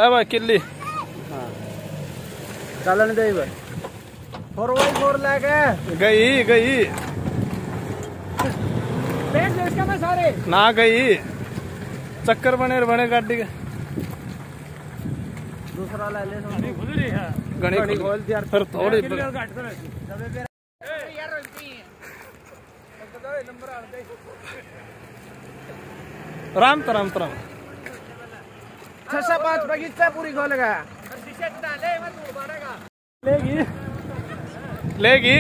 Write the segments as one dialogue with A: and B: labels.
A: ले भाई किल्ली
B: चलन दे 4x4 लेके
A: गई
B: इसका मैं सारे
A: ना गई चक्कर बने गाड़ी के
B: दूसरा ले ले
A: गणी खोल यार फिर थोड़ी राम तरम
B: 6-5 बगीचा पूरी खोलेगा
A: लेगी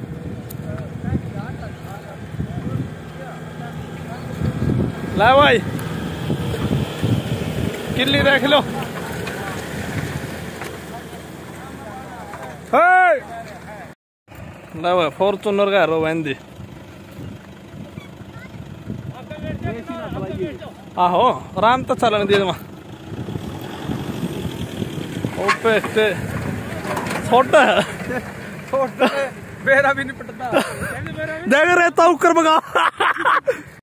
A: ला भाई किल्ली देख लो ला भाई फॉर्चूनर का रो बंदी आहो राम तो चलन दे ओपे छोटा
B: बेरा भी नहीं पटता
A: देख रहे तो ऊपर बगा